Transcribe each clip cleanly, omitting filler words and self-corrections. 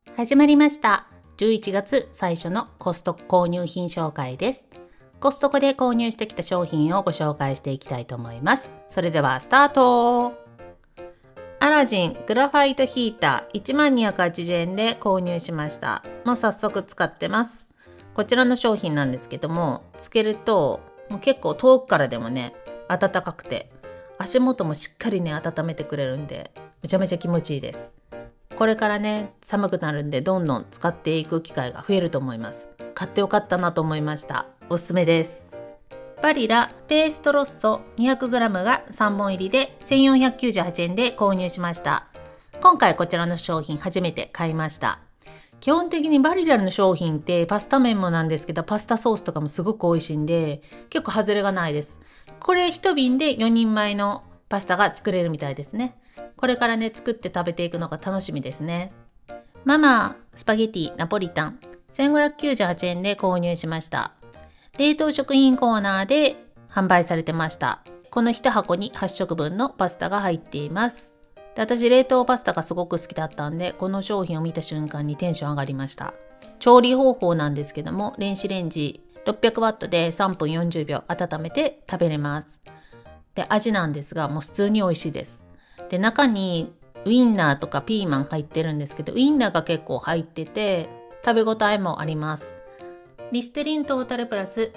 始まりました。11月最初のコストコ購入品紹介です。コストコで購入してきた商品をご紹介していきたいと思います。それではスタート。アラジングラファイトヒーター 1280円で購入しました。もう早速使ってます。こちらの商品なんですけども、つけるともう結構遠くからでもね、暖かくて足元もしっかりね温めてくれるんで、めちゃめちゃ気持ちいいです。これからね寒くなるんでどんどん使っていく機会が増えると思います。買ってよかったなと思いました。おすすめです。バリラペーストロッソ 200g が3本入りで1498円で購入しました。今回こちらの商品初めて買いました。基本的にバリラの商品ってパスタ麺もなんですけど、パスタソースとかもすごく美味しいんで結構外れがないです。これ1瓶で4人前のパスタが作れるみたいですね。これからね作って食べていくのが楽しみですね。ママスパゲティナポリタン1598円で購入しました。冷凍食品コーナーで販売されてました。この1箱に8食分のパスタが入っています。で、私冷凍パスタがすごく好きだったんで、この商品を見た瞬間にテンション上がりました。調理方法なんですけども、電子レンジ600ワットで3分40秒温めて食べれます。で、味なんですがもう普通に美味しいです。で、中にウインナーとかピーマン入ってるんですけど、ウインナーが結構入ってて食べ応えもあります。リステリントータルプラス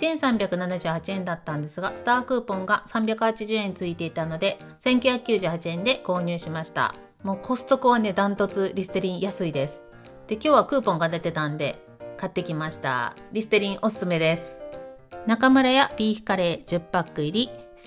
2378円だったんですが、スタークーポンが380円ついていたので1998円で購入しました。もうコストコはねダントツリステリン安いです。で、今日はクーポンが出てたんで買ってきました。リステリンおすすめです。中村屋ビーフカレー10パック入り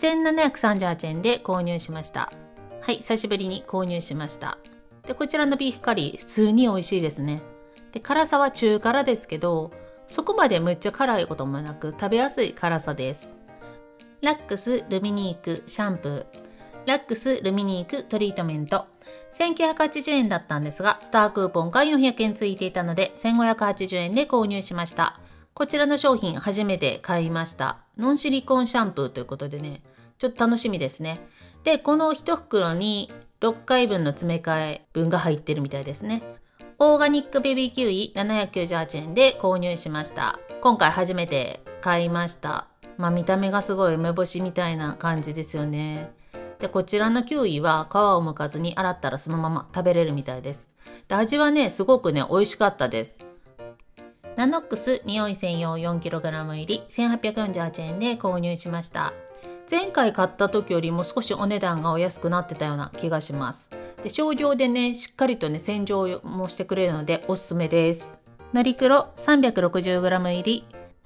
1738円で購入しました。はい、久しぶりに購入しました。で、こちらのビーフカリー普通に美味しいですね。で、辛さは中辛ですけど、そこまでむっちゃ辛いこともなく食べやすい辛さです。ラックスルミニークシャンプー、ラックスルミニークトリートメント1980円だったんですが、スタークーポンが400円ついていたので1580円で購入しました。こちらの商品初めて買いました。ノンシリコンシャンプーということでね、ちょっと楽しみですね。で、この1袋に6回分の詰め替え分が入ってるみたいですね。オーガニックベビーキウイ798円で購入しました。今回初めて買いました。見た目がすごい梅干しみたいな感じですよね。で、こちらのキウイは皮を剥かずに洗ったらそのまま食べれるみたいです。で、味はねすごくね美味しかったです。ナノックス匂い専用 4kg 入り1848円で購入しました。前回買った時よりも少しお値段がお安くなってたような気がします。で、少量でねしっかりとね洗浄もしてくれるのでおすすめです。のりクロ 360g 入り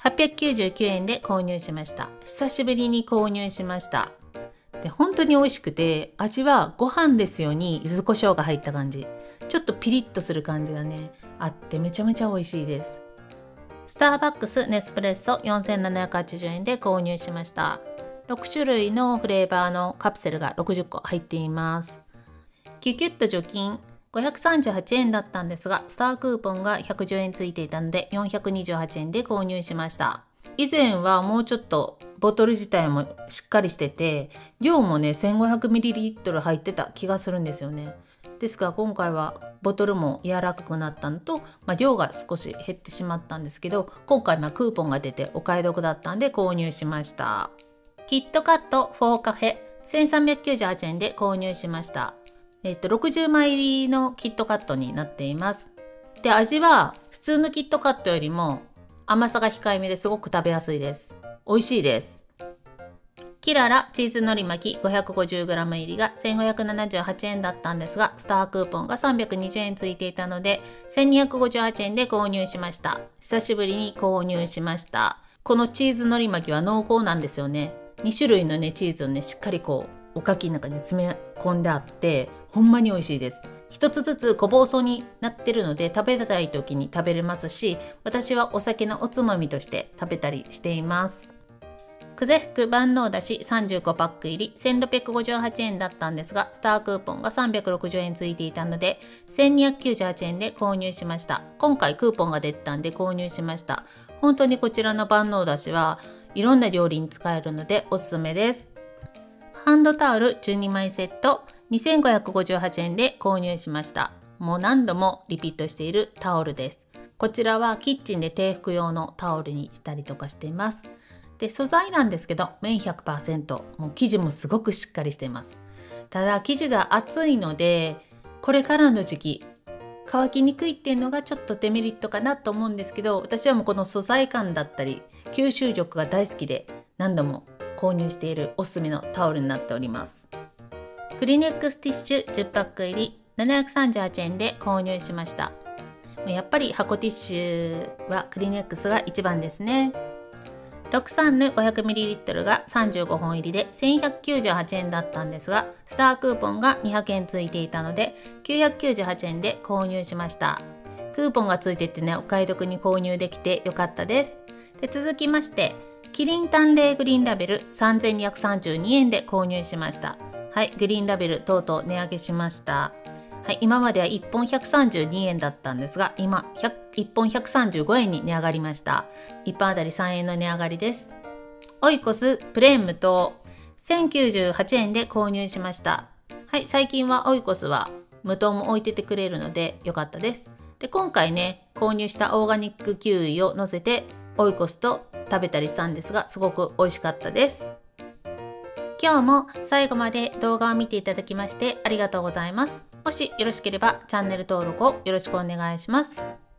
899円で購入しました。久しぶりに購入しました。で、本当に美味しくて、味はご飯ですよに柚子胡椒が入った感じ、ちょっとピリッとする感じがねあってめちゃめちゃ美味しいです。スターバックスネスプレッソ4780円で購入しました。6種類のフレーバーのカプセルが60個入っています。キュキュッと除菌538円だったんですが、スタークーポンが110円ついていたので428円で購入しました。以前はもうちょっとボトル自体もしっかりしてて、量もね 1500ml 入ってた気がするんですよね。ですが今回はボトルも柔らかくなったのと、量が少し減ってしまったんですけど、今回クーポンが出てお買い得だったんで購入しました。キットカット4カフェ1398円で購入しました。60枚入りのキットカットになっています。で、味は普通のキットカットよりも甘さが控えめですごく食べやすいです。美味しいです。キララチーズのり巻き 550g 入りが1578円だったんですが、スタークーポンが320円ついていたので1258円で購入しました。久しぶりに購入しました。このチーズのり巻きは濃厚なんですよね。2種類のねチーズをねしっかりおかきの中に詰め込んであってほんまに美味しいです。一つずつ小包装になってるので食べたい時に食べれますし、私はお酒のおつまみとして食べたりしています。久世福万能だし35パック入り1658円だったんですが、スタークーポンが360円ついていたので1298円で購入しました。今回クーポンが出たんで購入しました。本当にこちらの万能だしはいろんな料理に使えるのでおすすめです。ハンドタオル12枚セット2558円で購入しました。 もう何度もリピートしているタオルです。こちらはキッチンで低服用のタオルにしたりとかしています。で、素材なんですけど綿 100%、もう生地もすごくしっかりしています。ただ生地が厚いので、これからの時期乾きにくいっていうのがちょっとデメリットかなと思うんですけど、私はもうこの素材感だったり吸収力が大好きで何度も購入しているおすすめのタオルになっております。クリネックスティッシュ10パック入り738円で購入しました。やっぱり箱ティッシュはクリネックスが一番ですね。63の 500ml が35本入りで1198円だったんですが、スタークーポンが200円ついていたので998円で購入しました。クーポンがついててね、お買い得に購入できてよかったです。で、続きましてキリン淡麗グリーンラベル3232円で購入しました。はい、グリーンラベルとうとう値上げしました。はい、今までは1本132円だったんですが、今1本135円に値上がりました。1本あたり3円の値上がりです。オイコスプレーン無糖1098円で購入しました。はい、最近はオイコスは無糖も置いててくれるので良かったです。で、今回ね、購入したオーガニックキウイを乗せてオイコスと食べたりしたんですが、すごく美味しかったです。今日も最後まで動画を見ていただきましてありがとうございます。もしよろしければチャンネル登録をよろしくお願いします。